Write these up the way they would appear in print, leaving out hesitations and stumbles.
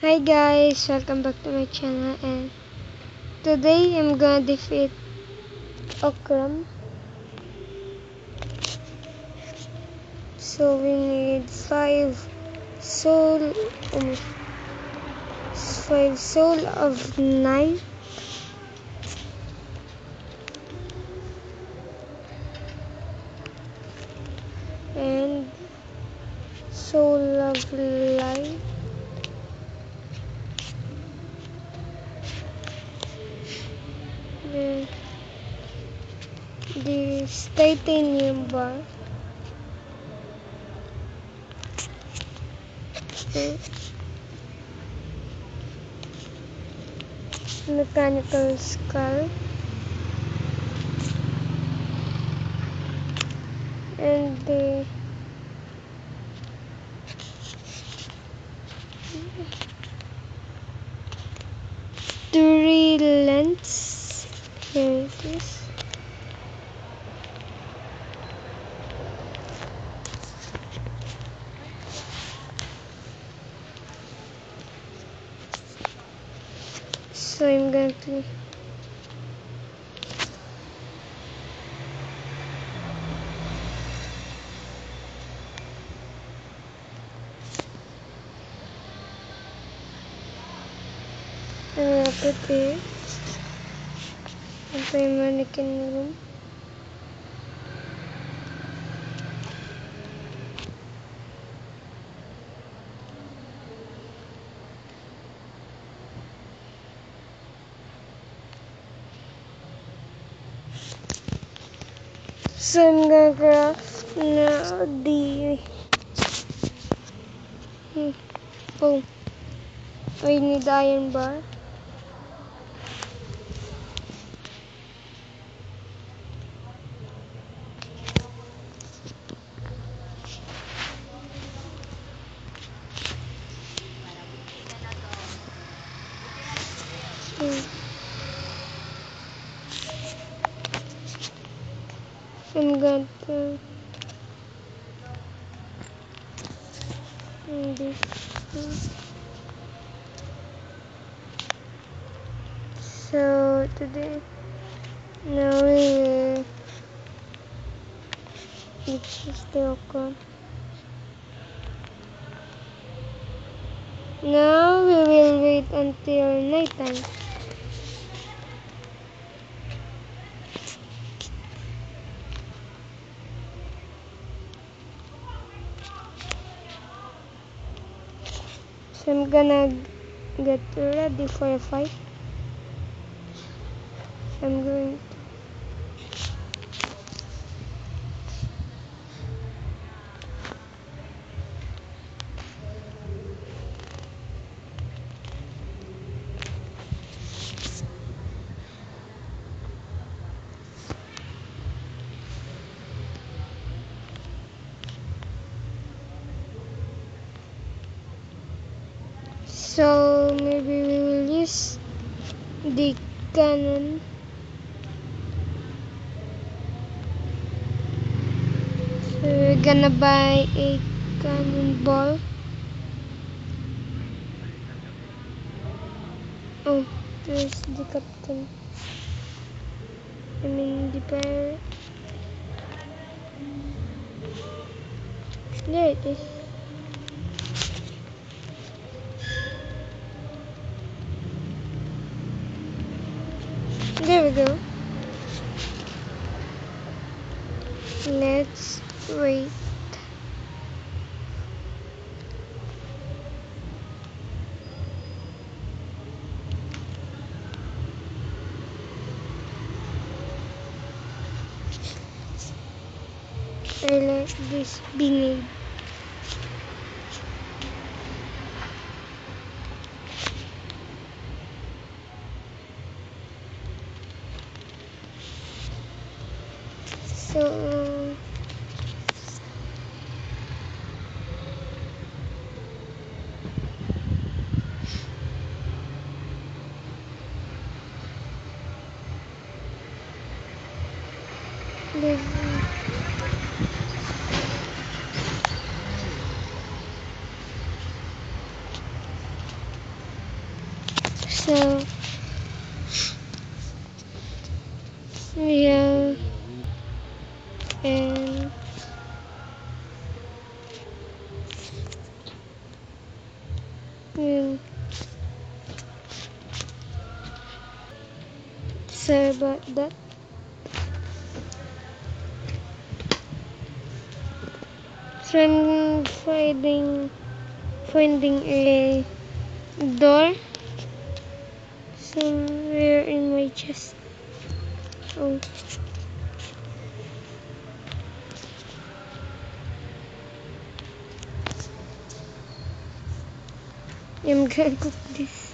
Hi guys, welcome back to my channel, and today I'm gonna defeat Ocram. So we need soul um, 5 soul of night, and soul of light, the this titanium bar, the mechanical skull, and the three lens. Here it is. So I'm going to put it in my mannequin room. So I'm gonna craft now the oh, I need iron bar. I'm going to do this. So today, now it's just the Ocram. Now we will wait until nighttime. So I'm gonna get ready for a fight. I'm going So maybe we will use the cannon. So we're gonna buy a cannonball. Oh, there's the captain. I mean the pirate. There it is. There we go. Let's wait. I let this be made. So this So we have and we'll sorry about that. Trying finding a door somewhere in my chest. Oh. I'm gonna cook this.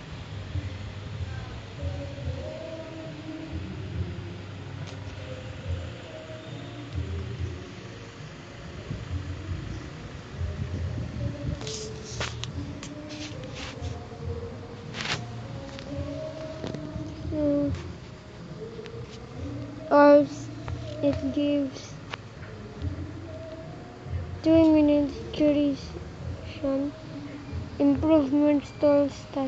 So, ours, it gives 2 minutes duration, improvement stall stats.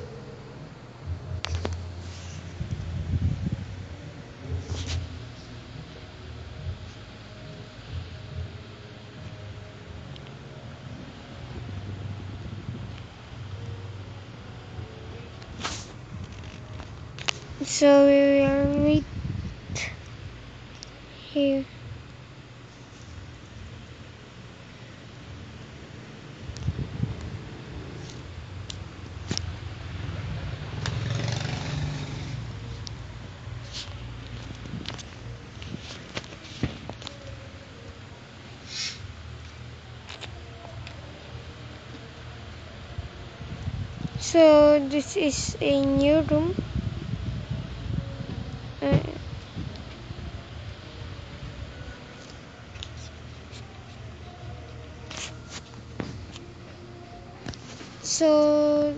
So we will wait here. So this is a new room. So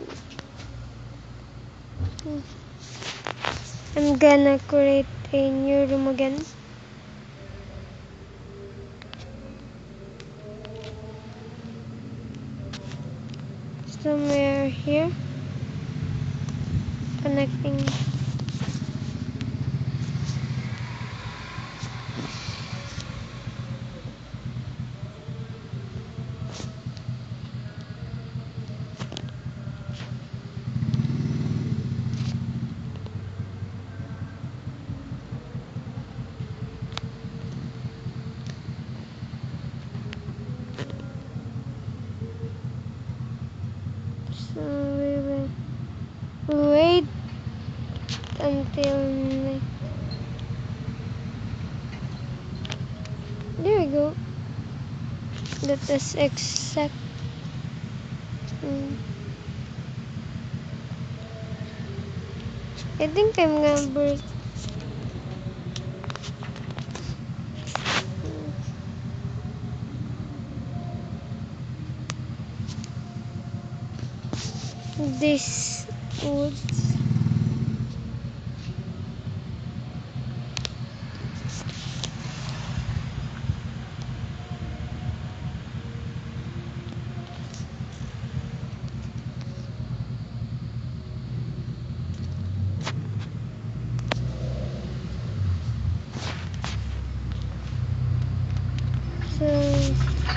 I'm gonna create a new room again. Somewhere here, connecting. So we will wait until there we go. That is exact. I think I'm gonna break this woods. So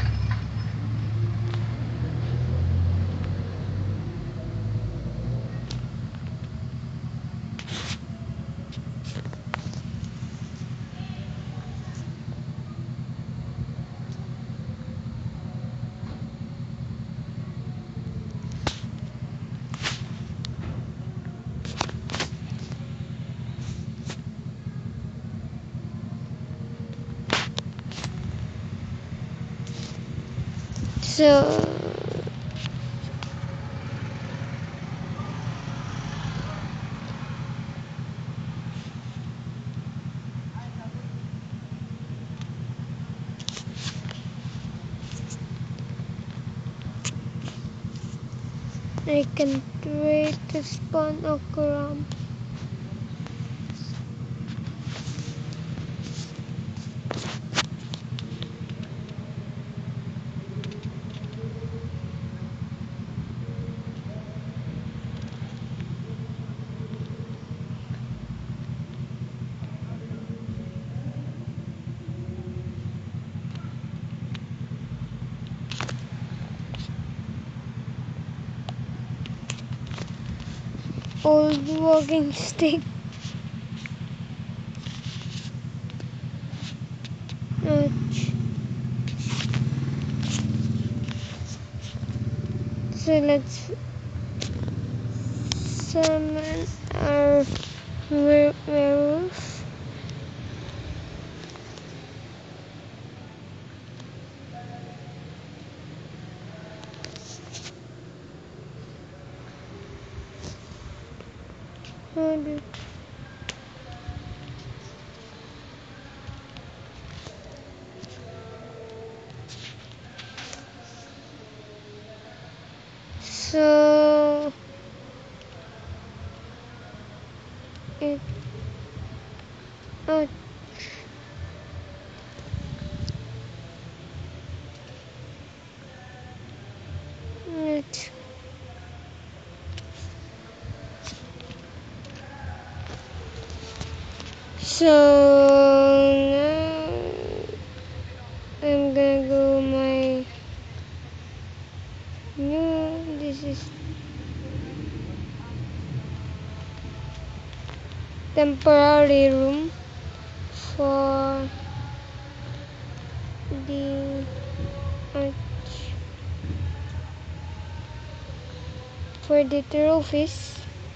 so I can't wait to spawn Ocram. old walking stick. Ouch. So let's summon our werewolf. So it ouch. It. So now I'm gonna go my new. This is temporary room for the for the trophies.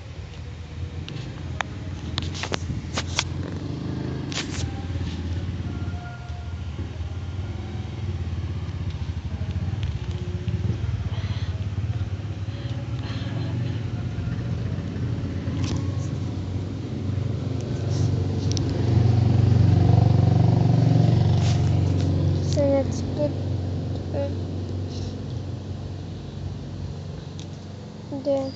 So let's put there.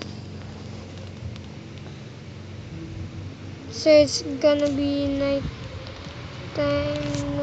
So it's gonna be night time